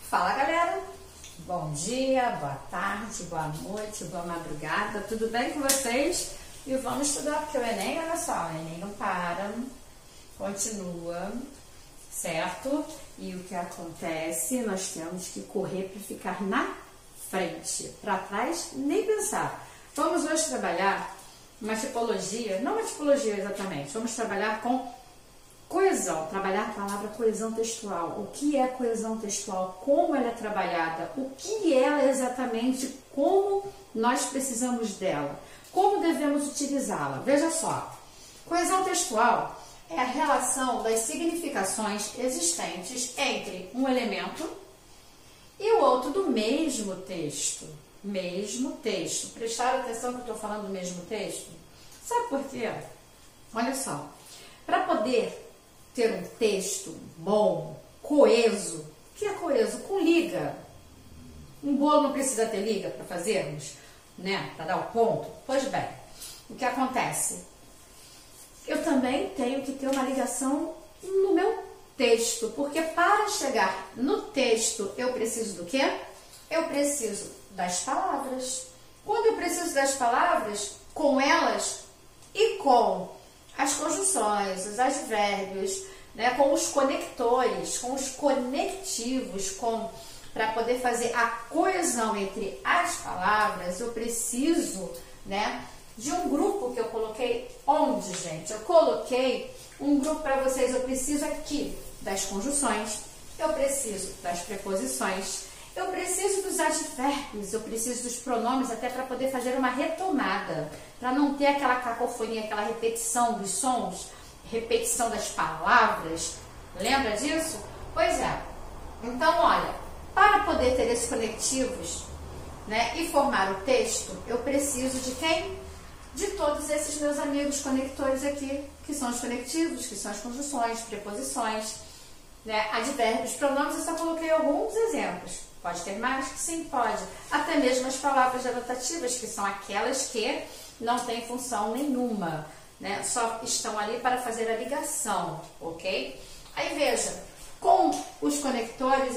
Fala, galera! Bom dia, boa tarde, boa noite, boa madrugada, tudo bem com vocês? E vamos estudar, porque o Enem, olha só, o Enem não para, continua, certo? E o que acontece, nós temos que correr para ficar na frente, para trás, nem pensar. Vamos hoje trabalhar uma tipologia, não uma tipologia exatamente, vamos trabalhar com coesão, trabalhar a palavra coesão textual. O que é coesão textual? Como ela é trabalhada? O que ela é exatamente? Como nós precisamos dela? Como devemos utilizá-la? Veja só, coesão textual é a relação das significações existentes entre um elemento e o outro do mesmo texto. Mesmo texto. Prestaram atenção que eu estou falando do mesmo texto? Sabe por quê? Olha só, para poder ter um texto bom, coeso. O que é coeso? Com liga. Um bolo não precisa ter liga para fazermos, né? Para dar o ponto. Pois bem, o que acontece? Eu também tenho que ter uma ligação no meu texto, porque para chegar no texto eu preciso do quê? Eu preciso das palavras. Quando eu preciso das palavras, com elas e com as conjunções, os advérbios, né, com os conectores, com os conectivos, para poder fazer a coesão entre as palavras, eu preciso, né, de um grupo que eu coloquei onde, gente? Eu coloquei um grupo para vocês, eu preciso aqui das conjunções, eu preciso das preposições, eu preciso dos advérbios, eu preciso dos pronomes até para poder fazer uma retomada, para não ter aquela cacofonia, aquela repetição dos sons, repetição das palavras. Lembra disso? Pois é. Então, olha, para poder ter esses conectivos, né, e formar o texto, eu preciso de quem? De todos esses meus amigos conectores aqui, que são os conectivos, que são as conjunções, preposições, né, advérbios, pronomes. Eu só coloquei alguns exemplos. Pode ter mais? Sim, pode. Até mesmo as palavras denotativas, que são aquelas que não têm função nenhuma, né? Só estão ali para fazer a ligação, ok? Aí veja, com os conectores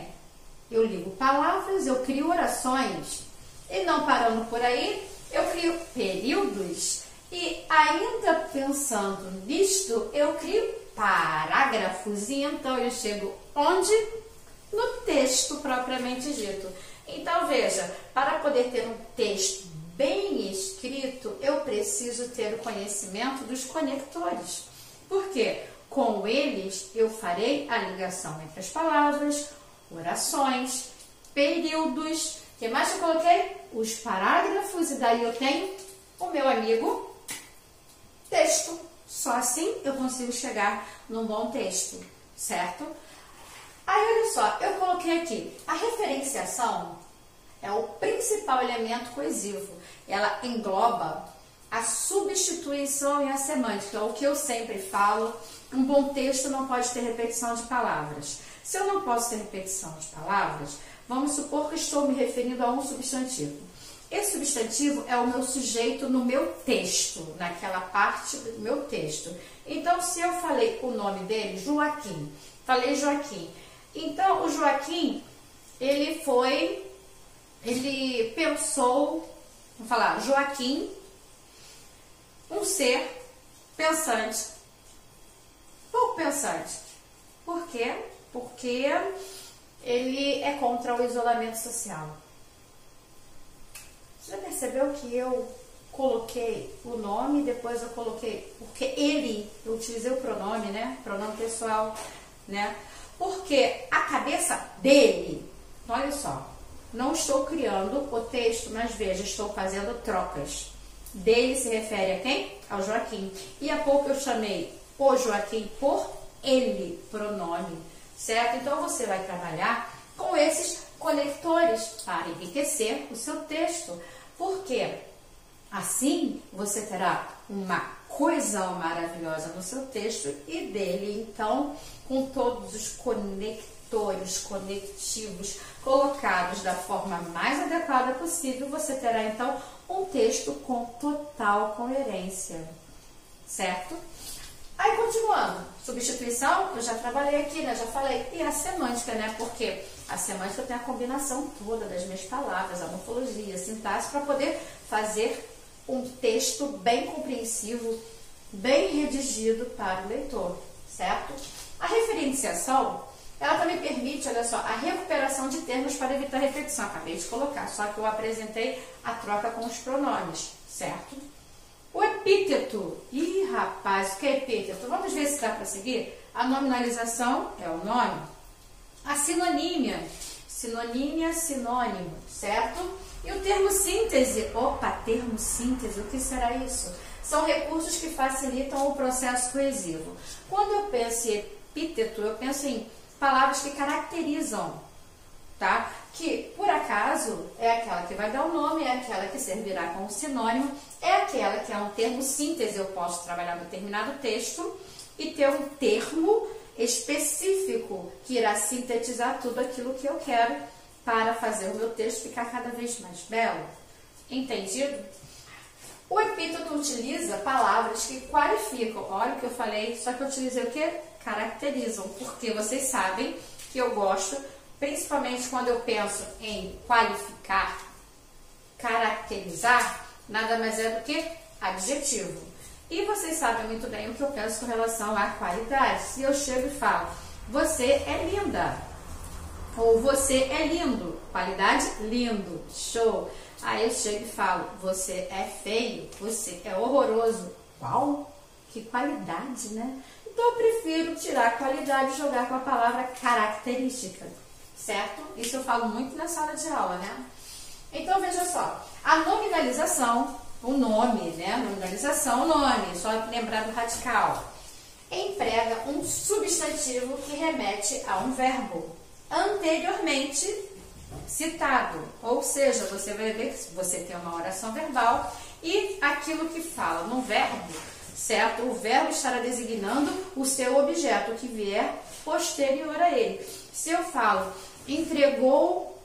eu ligo palavras, eu crio orações, e não parando por aí, eu crio períodos, e ainda pensando nisto, eu crio parágrafos, e então eu chego onde? No texto propriamente dito. Então, veja, para poder ter um texto bem escrito, eu preciso ter o conhecimento dos conectores. Porque com eles eu farei a ligação entre as palavras, orações, períodos. O que mais eu coloquei? Os parágrafos, e daí eu tenho o meu amigo texto. Só assim eu consigo chegar num bom texto, certo? Aí, olha só, eu coloquei aqui, a referenciação é o principal elemento coesivo. Ela engloba a substituição e a semântica, o que eu sempre falo, um bom texto não pode ter repetição de palavras. Se eu não posso ter repetição de palavras, vamos supor que estou me referindo a um substantivo. Esse substantivo é o meu sujeito no meu texto, naquela parte do meu texto. Então, se eu falei o nome dele, Joaquim, falei Joaquim. Então, o Joaquim, ele pensou, vamos falar, Joaquim, um ser pensante, pouco pensante. Por quê? Porque ele é contra o isolamento social. Você já percebeu que eu coloquei o nome, depois eu coloquei, porque ele, eu utilizei o pronome, né? Pronome pessoal, né? Porque a cabeça dele, olha só, não estou criando o texto, mas veja, estou fazendo trocas. Dele se refere a quem? Ao Joaquim. E há pouco eu chamei o Joaquim por ele, pronome, certo? Então você vai trabalhar com esses conectores para enriquecer o seu texto. Porque assim você terá uma coesão maravilhosa no seu texto e dele, então, com todos os conectores, conectivos colocados da forma mais adequada possível, você terá, então, um texto com total coerência, certo? Aí, continuando, substituição, eu já trabalhei aqui, né? Já falei. E a semântica, né? Porque a semântica tem a combinação toda das minhas palavras, a morfologia, a sintaxe, para poder fazer um texto bem compreensivo, bem redigido para o leitor, certo? A referenciação, ela também permite, olha só, a recuperação de termos para evitar repetição. Acabei de colocar, só que eu apresentei a troca com os pronomes, certo? O epíteto. Ih, rapaz, o que é epíteto? Vamos ver se dá para seguir? A nominalização é o nome. A sinonímia. Sinonímia, sinônimo, certo? E o termo síntese. Opa, termo síntese, o que será isso? São recursos que facilitam o processo coesivo. Quando eu penso em epíteto, eu penso em palavras que caracterizam, tá? Que, por acaso, é aquela que vai dar o nome, é aquela que servirá como sinônimo, é aquela que é um termo síntese. Eu posso trabalhar no determinado texto e ter um termo específico que irá sintetizar tudo aquilo que eu quero para fazer o meu texto ficar cada vez mais belo. Entendido? O epíteto utiliza palavras que qualificam. Olha o que eu falei, só que eu utilizei o que? Caracterizam, porque vocês sabem que eu gosto, principalmente quando eu penso em qualificar, caracterizar, nada mais é do que adjetivo. E vocês sabem muito bem o que eu penso com relação à qualidade. Se eu chego e falo, você é linda, ou você é lindo, qualidade, lindo, show. Aí eu chego e falo, você é feio, você é horroroso. Uau, que qualidade, né? Então eu prefiro tirar a qualidade e jogar com a palavra característica, certo? Isso eu falo muito na sala de aula, né? Então veja só, a nominalização, o nome, né? Nominalização, o nome, só lembrar do radical. Emprega um substantivo que remete a um verbo anteriormente citado. Ou seja, você vai ver que você tem uma oração verbal e aquilo que fala no verbo, certo? O verbo estará designando o seu objeto que vier posterior a ele. Se eu falo, entregou,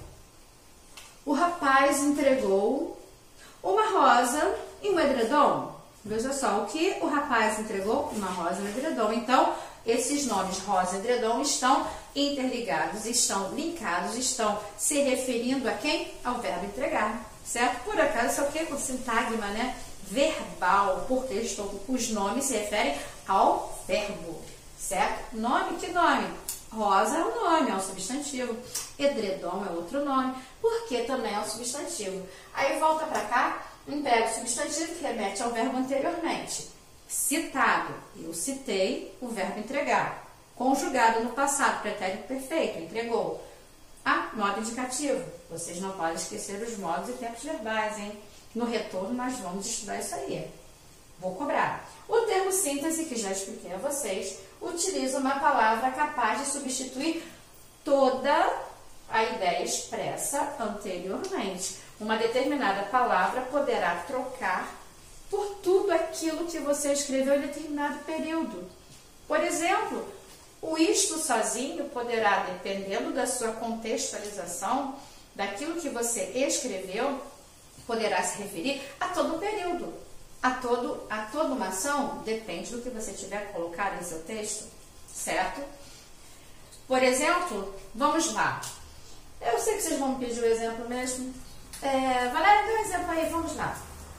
o rapaz entregou uma rosa e um edredom. Veja só, o que o rapaz entregou? Uma rosa e um edredom. Então, esses nomes rosa e edredom estão interligados, estão linkados, estão se referindo a quem? Ao verbo entregar, certo? Por acaso, isso é o que? Com sintagma, né? Verbal, porque os nomes se referem ao verbo, certo? Nome, que nome? Rosa é um nome, é um substantivo. Edredom é outro nome, porque também é um substantivo. Aí volta para cá, emprega o substantivo que remete ao verbo anteriormente. Citado, eu citei o verbo entregar. Conjugado no passado, pretérito perfeito, entregou. Modo indicativo. Vocês não podem esquecer os modos e tempos verbais, hein? No retorno nós vamos estudar isso aí. Vou cobrar. O termo síntese, que já expliquei a vocês, utiliza uma palavra capaz de substituir toda a ideia expressa anteriormente. Uma determinada palavra poderá trocar por tudo aquilo que você escreveu em determinado período. Por exemplo, o isto sozinho poderá, dependendo da sua contextualização, daquilo que você escreveu, poderá se referir a todo um período. A toda uma ação, depende do que você tiver colocado em seu texto, certo? Por exemplo, vamos lá. Eu sei que vocês vão me pedir o exemplo mesmo. Valéria, dê um exemplo aí, vamos lá.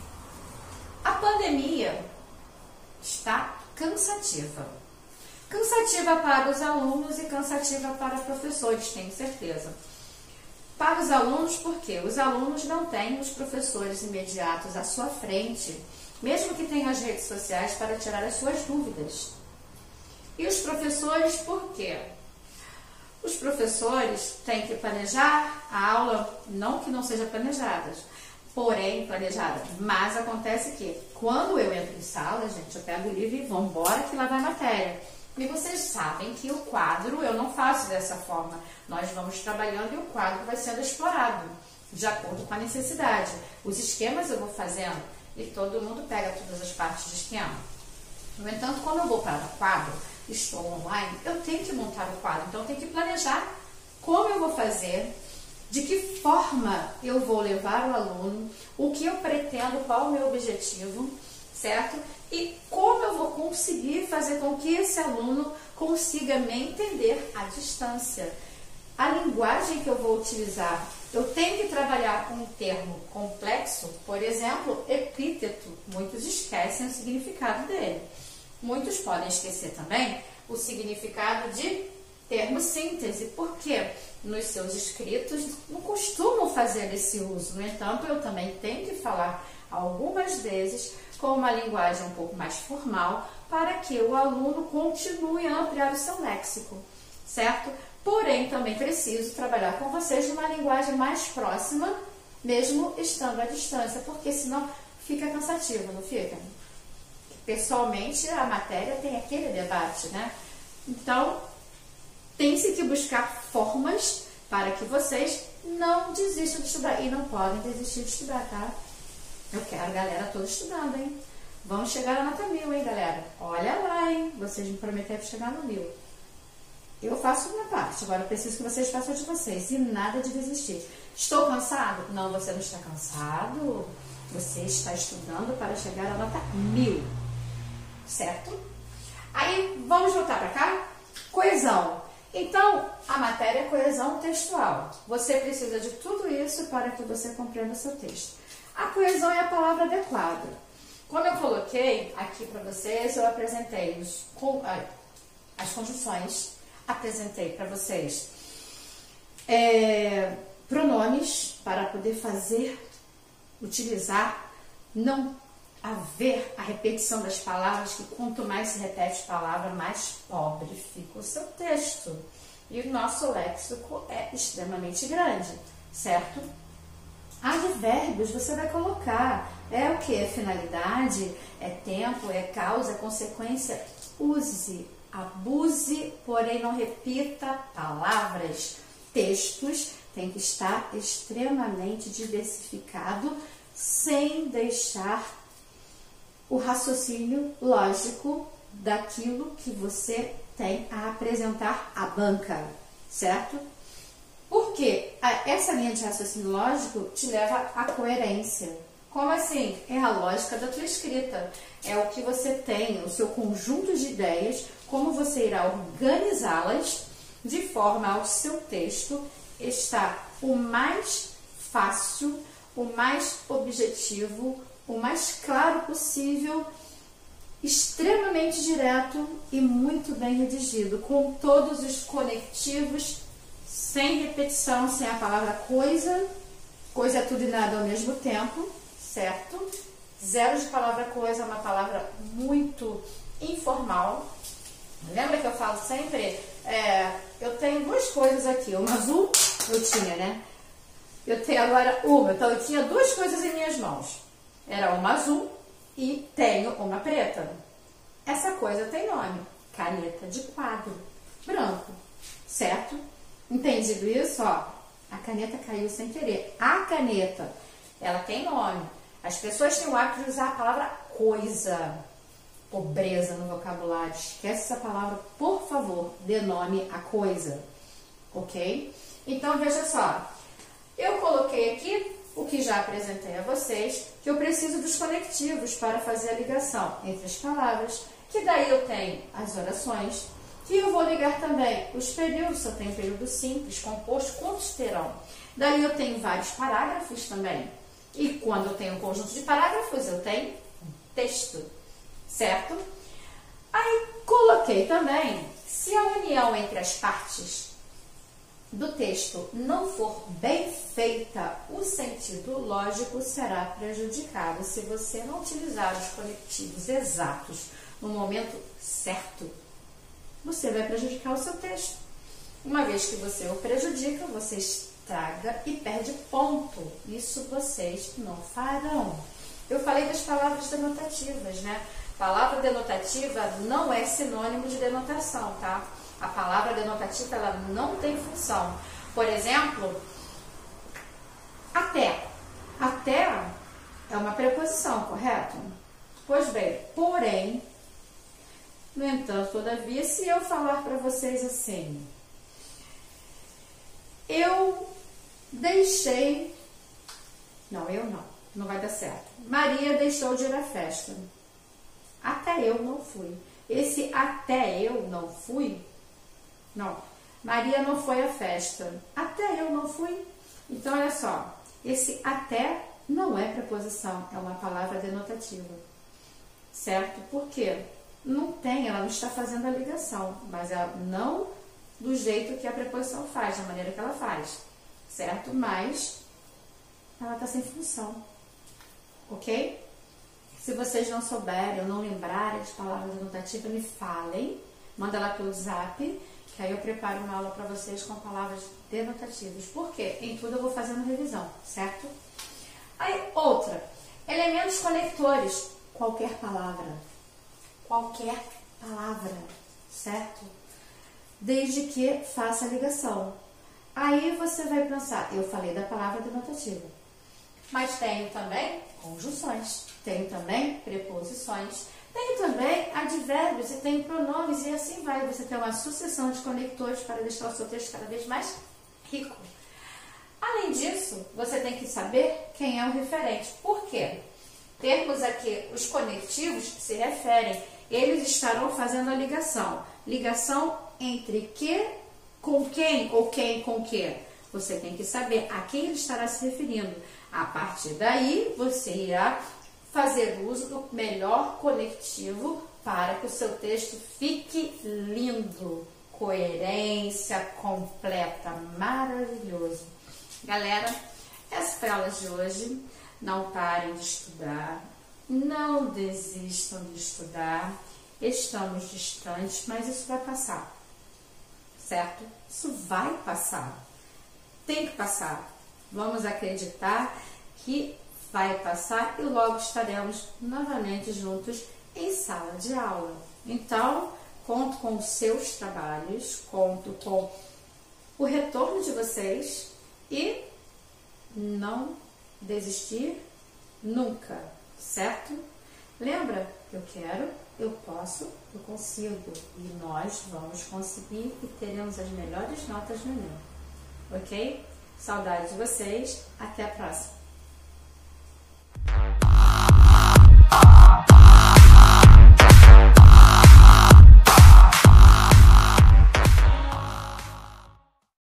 A pandemia está cansativa. Cansativa para os alunos e cansativa para professores, tenho certeza. Para os alunos, por quê? Os alunos não têm os professores imediatos à sua frente, mesmo que tenham as redes sociais para tirar as suas dúvidas. E os professores, por quê? Os professores têm que planejar a aula, não que não seja planejada, porém planejada. Mas acontece que, quando eu entro em sala, gente, eu pego o livro e vamos embora que lá vai a matéria. E vocês sabem que o quadro eu não faço dessa forma. Nós vamos trabalhando e o quadro vai sendo explorado, de acordo com a necessidade. Os esquemas eu vou fazendo e todo mundo pega todas as partes de esquema. No entanto, quando eu vou para o quadro, estou online, eu tenho que montar o quadro. Então, eu tenho que planejar como eu vou fazer, de que forma eu vou levar o aluno, o que eu pretendo, qual é o meu objetivo, certo? E como eu vou conseguir fazer com que esse aluno consiga me entender à distância? A linguagem que eu vou utilizar, eu tenho que trabalhar com um termo complexo, por exemplo, epíteto. Muitos esquecem o significado dele. Muitos podem esquecer também o significado de termo síntese, porque nos seus escritos não costumam fazer esse uso. No entanto, eu também tenho que falar algumas vezes com uma linguagem um pouco mais formal para que o aluno continue a ampliar o seu léxico, certo? Porém, também preciso trabalhar com vocês numa linguagem mais próxima, mesmo estando à distância, porque senão fica cansativo, não fica? Pessoalmente, a matéria tem aquele debate, né? Então, tem-se que buscar formas para que vocês não desistam de estudar. E não podem desistir de estudar, tá? Eu quero a galera toda estudando, hein? Vamos chegar na nota 1000, hein, galera? Olha lá, hein? Vocês me prometeram chegar no 1000. Eu faço a minha parte, agora eu preciso que vocês façam a de vocês. E nada de desistir. Estou cansado? Não, você não está cansado. Você está estudando para chegar à nota 1000. Certo? Aí, vamos voltar para cá? Coesão. Então, a matéria é coesão textual. Você precisa de tudo isso para que você compreenda o seu texto. A coesão é a palavra adequada. Quando eu coloquei aqui para vocês, eu apresentei as conjunções, apresentei para vocês pronomes para poder utilizar, não haver a repetição das palavras, que quanto mais se repete palavra, mais pobre fica o seu texto. E o nosso léxico é extremamente grande, certo? Advérbios você vai colocar. É o que? É finalidade, é tempo, é causa, é consequência. Use, abuse, porém não repita palavras. Textos tem que estar extremamente diversificado, sem deixar o raciocínio lógico daquilo que você tem a apresentar à banca, certo? Porque essa linha de raciocínio lógico te leva à coerência. Como assim? É a lógica da tua escrita. É o que você tem, o seu conjunto de ideias, como você irá organizá-las de forma ao seu texto estar o mais fácil, o mais objetivo, o mais claro possível, extremamente direto e muito bem redigido, com todos os conectivos, sem repetição, sem a palavra coisa. Coisa é tudo e nada ao mesmo tempo, certo? Zero de palavra coisa é uma palavra muito informal. Lembra que eu falo sempre? Eu tenho duas coisas aqui. Uma azul, eu tinha, né? Eu tenho agora uma. Então, eu tinha duas coisas em minhas mãos. Era uma azul e tenho uma preta. Essa coisa tem nome. Caneta de quadro. Branco. Certo? Entendido isso? Ó, a caneta caiu sem querer. A caneta, ela tem nome. As pessoas têm o hábito de usar a palavra coisa. Pobreza no vocabulário. Esquece essa palavra, por favor. Dê nome à coisa. Ok? Então, veja só. Eu coloquei aqui o que já apresentei a vocês, que eu preciso dos conectivos para fazer a ligação entre as palavras, que daí eu tenho as orações, que eu vou ligar também os períodos, se eu tenho período simples, composto, quantos terão? Daí eu tenho vários parágrafos também. E quando eu tenho um conjunto de parágrafos, eu tenho um texto, certo? Aí coloquei também, se a união entre as partes do texto não for bem feita, o sentido lógico será prejudicado se você não utilizar os conectivos exatos no momento certo. Você vai prejudicar o seu texto. Uma vez que você o prejudica, você estraga e perde ponto. Isso vocês não farão. Eu falei das palavras denotativas, né? Palavra denotativa não é sinônimo de denotação, tá? A palavra denotativa, ela não tem função. Por exemplo, até. Até é uma preposição, correto? Pois bem, porém, no entanto, todavia, se eu falar para vocês assim, eu deixei... Não, eu não. Não vai dar certo. Maria deixou de ir à festa. Até eu não fui. Esse até eu não fui, não. Maria não foi à festa. Até eu não fui. Então, olha só. Esse até não é preposição, é uma palavra denotativa. Certo? Por quê? Não tem, ela não está fazendo a ligação, mas ela não do jeito que a preposição faz, da maneira que ela faz. Certo? Mas ela está sem função. Ok? Se vocês não souberem ou não lembrarem de palavras denotativas, me falem. Manda lá pelo zap, que aí eu preparo uma aula para vocês com palavras denotativas. Por quê? Em tudo eu vou fazendo revisão, certo? Aí, outra. Elementos conectores. Qualquer palavra. Qualquer palavra, certo? Desde que faça a ligação. Aí você vai pensar, eu falei da palavra denotativa. Mas tenho também conjunções, tenho também preposições, tenho também advérbios e tenho pronomes e assim vai. Você tem uma sucessão de conectores para deixar o seu texto cada vez mais rico. Além disso, você tem que saber quem é o referente. Por quê? Temos aqui os conectivos que se referem, eles estarão fazendo a ligação. Ligação entre que com quem ou quem com que. Você tem que saber a quem ele estará se referindo. A partir daí, você irá fazer uso do melhor conectivo para que o seu texto fique lindo. Coerência completa, maravilhoso. Galera, essa foi a aula de hoje. Não parem de estudar, não desistam de estudar. Estamos distantes, mas isso vai passar, certo? Isso vai passar. Tem que passar. Vamos acreditar que vai passar e logo estaremos novamente juntos em sala de aula. Então, conto com os seus trabalhos, conto com o retorno de vocês e não desistir nunca, certo? Lembra? Eu quero, eu posso, eu consigo. E nós vamos conseguir e teremos as melhores notas no Enem. Ok? Saudades de vocês. Até a próxima.